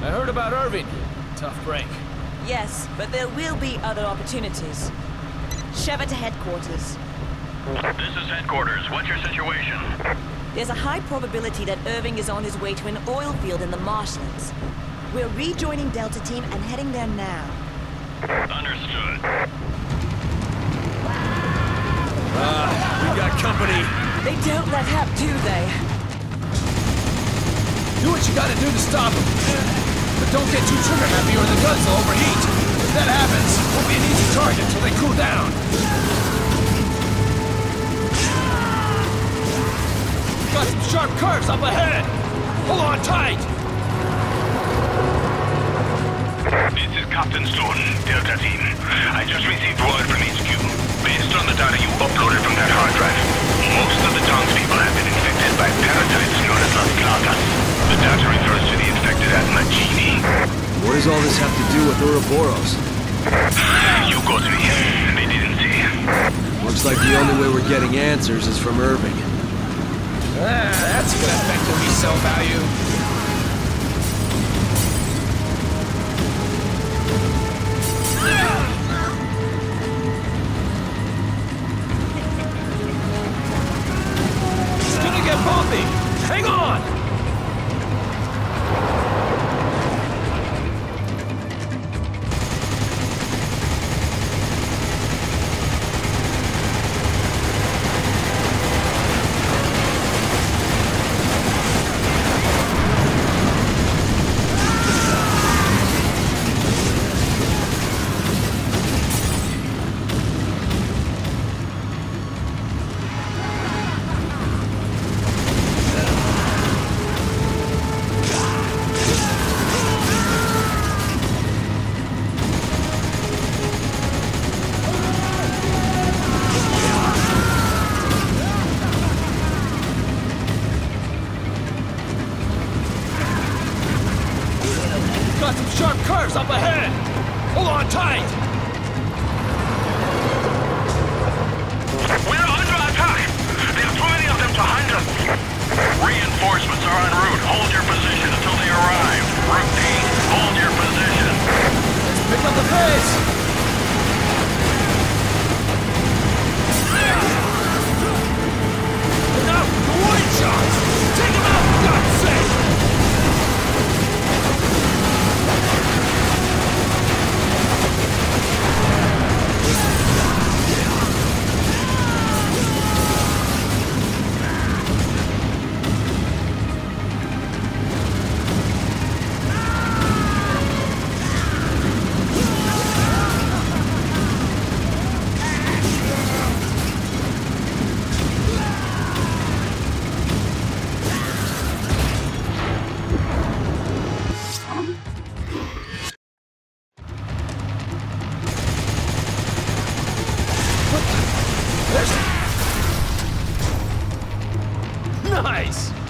I heard about Irving. Tough break. Yes, but there will be other opportunities. Sheva to headquarters. This is headquarters. What's your situation? There's a high probability that Irving is on his way to an oil field in the marshlands. We're rejoining Delta Team and heading there now. Understood. We got company. They don't let up, do they? Do what you gotta do to stop them. But don't get too trigger happy or the guns will overheat. If that happens, we'll be an easy target till they cool down. Got some sharp curves up ahead. Hold on tight. This is Captain Stone, Delta Team. I just received word from HQ. Based on the data you uploaded from that hard drive, most of the townspeople have been infected by parasites known as Las Plagas. The data refers to the infected as Magini. What does all this have to do with Ouroboros? You go to me. They didn't say. Looks like the only way we're getting answers is from Irving. That's gonna affect the resale value. It's gonna get bumpy. Hang on! Got some sharp curves up ahead! Hold on tight! We're under attack! There are too many of them to handle. Reinforcements are en route. Hold your position until they arrive. Repeat, hold your position. Let's pick up the pace! Enough! Warning shots! Take him out, for God's sake! Nice!